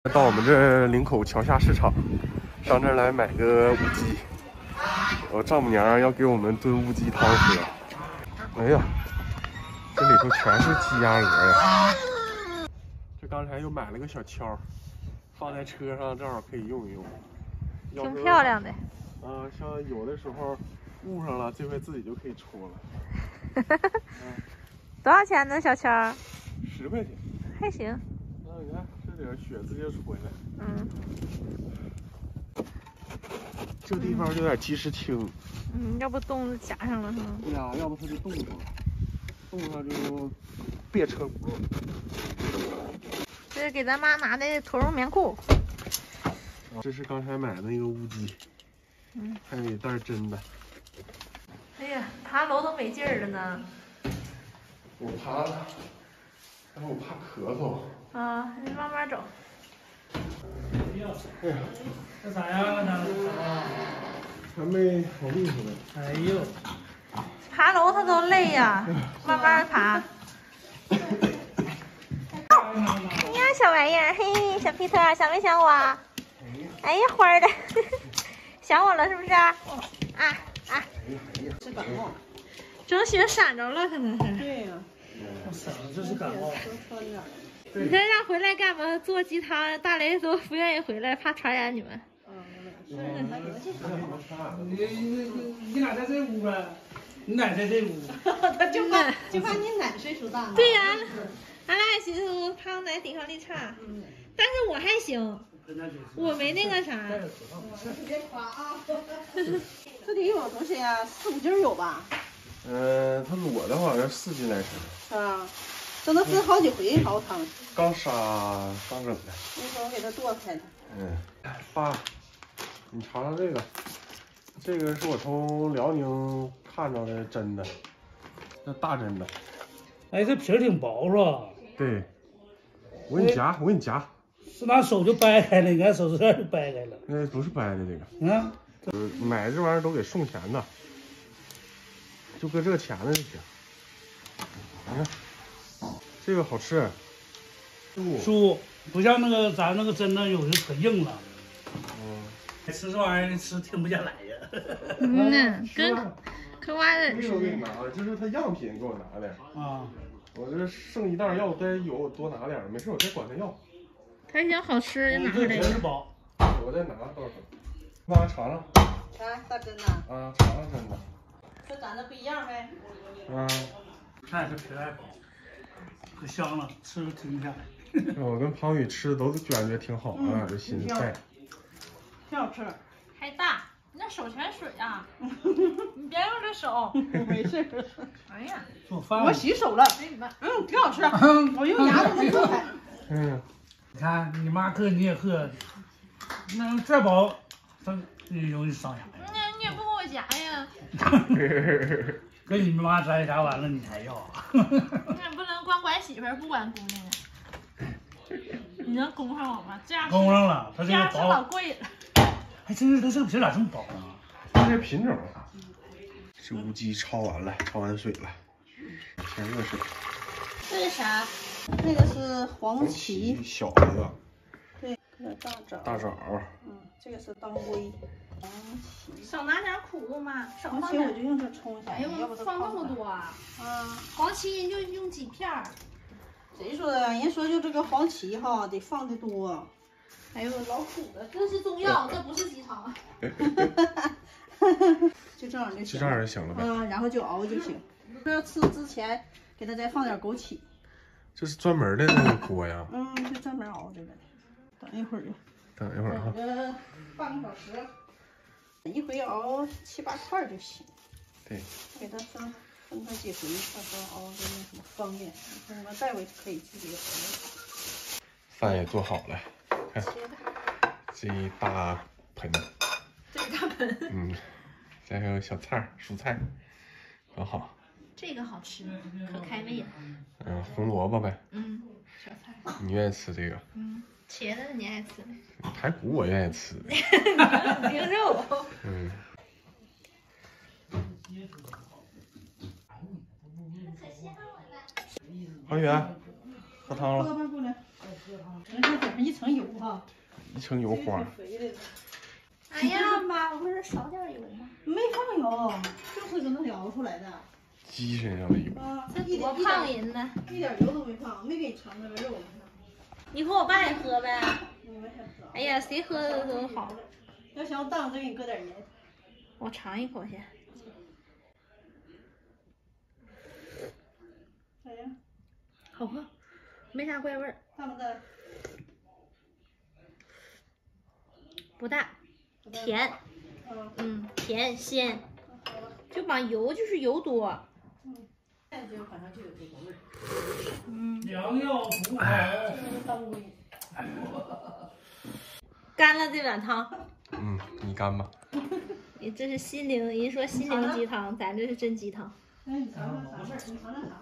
到我们这林口桥下市场，上这儿来买个乌鸡。我丈母娘要给我们炖乌鸡汤喝。哎呀，这里头全是鸡鸭鹅呀！这刚才又买了个小锹，放在车上正好可以用一用。 挺漂亮的。 像有的时候误上了，这回自己就可以戳了。多少钱呢，小锹 ？10块钱。 还行。 你看这点血直接出来了。这地方有点及时清。 要不冻夹上了是吗？ 对呀，要不它就冻上了，冻上就别车轱辘。 这是给咱妈拿的驼绒棉裤。 这是刚才买的那个乌鸡。还有一袋真的。 哎呀，爬楼都没劲儿了呢。 我爬了，但是我怕咳嗽。 你慢慢走。 哎呀， 这咋样了呢？ 还没好厉害呢。 哎呦， 爬楼它都累呀，慢慢爬。你呀，小玩意儿，嘿嘿，小皮特，想没想我？哎呀，花的，想我了是不是？ 是感冒。 整血闪着了，可能是。 对呀。 我嗓子这是感冒。 你这让回来干嘛？做鸡汤，大雷都不愿意回来，怕传染你们。 你俩在这屋呗？你奶在这屋。 他就怕你奶岁数大。 对呀，俺俩也寻思胖奶抵抗力差，但是我还行，我没那个啥。 别夸啊！这得有多少呀？4、5斤有吧？ 它裸的好像4斤来斤。 是吧？这都分好几回熬汤。 刚杀刚整的。 一会儿我给它剁开了。 爸，你尝尝这个，这个是我从辽宁看到的真的，那大真的。 哎，这皮儿挺薄是吧？ 对，我给你夹。 是拿手就掰开了，你看手指头就掰开了。 不是掰的这个。买这玩意儿都给送钱的，就搁这钱了就行。你看，这个好吃。 酥不像那个咱那个真的有的可硬了。吃这玩意儿吃停不下来呀。 跟嗑瓜子似的。 我给你拿了，这是他样品给我拿的。我这剩一袋药，再有我多拿点，没事我再管他要。 还行，好吃，拿回来。 真是薄。 我再拿到时候。妈尝尝。 大真的。 尝尝真的。 和咱的不一样呗。 看这皮还薄，可香了，吃着停不下来。 我跟庞宇吃的都感觉挺好的，这心菜。 挺好吃。 还大，你那手全水啊！你别用这手。 没事。 哎呀， 做饭。 我洗手了。挺好吃。我用牙都能嗑开。 你看你妈嗑你也嗑，那再薄，它容易伤牙呀。 你也不给我夹呀？ 跟你妈摘夹完了你才要。 你也不能光管媳妇儿不管姑娘呀。你能供上我吗？这样供上了，它这个薄老贵了。 还真是，它这个皮咋这么薄呢？ 这些品种。这乌鸡焯完了，焯完水了，先热水。 这是啥？那个是黄芪， 小的。 对，有点大枣。 这个是当归。黄芪。 少拿点苦度嘛， 黄芪我就用这冲一下。 哎呦，放那么多啊！黄芪就用几片儿。 谁说的？人说就这个黄芪哈，得放的多。 哎呦，老苦了，这是中药，这不是鸡汤。 就这样就行。 就这样就行了呗。 然后就熬就行。这吃之前给它再放点枸杞。 这是专门的那个锅呀。 就专门熬这个的。等一会儿。 等一会儿哈。 等个半个小时。一回熬7、8块就行。 对。 给它分它几回，到时候熬的那什么方便。你们带回去可以自己熬。 饭也做好了，看这一大盆。再还有小菜蔬菜，很好。 这个好吃，可开胃了。 红萝卜呗。 小菜。 你愿意吃这个？ 茄子你爱吃？ 排骨我愿意吃。 牛肉。 黄宇，喝汤了。 喝吧，过来。 人家点上一层油哈， 一层油花。 肥的。 哎呀妈，我不是少点油吗？ 没放油，就是搁那熬出来的。 鸡身上的油。 啊， 这多胖人呢！ 一点油都没放，没给你尝那个肉。 你和我爸也喝呗。 我没想喝。 哎呀，谁喝的都好。 要想要淡，再给你搁点盐。 我尝一口先。 咋样？ 好喝，没啥怪味儿。 淡不淡？ 不大，甜。甜鲜。就把油就是油多。 现在就反正就有这个味儿。 良药苦口。 当归。 干了这碗汤。 你干吧。 你这是心灵，人说心灵鸡汤，咱这是真鸡汤。 那你尝尝啥味儿？你尝尝啥？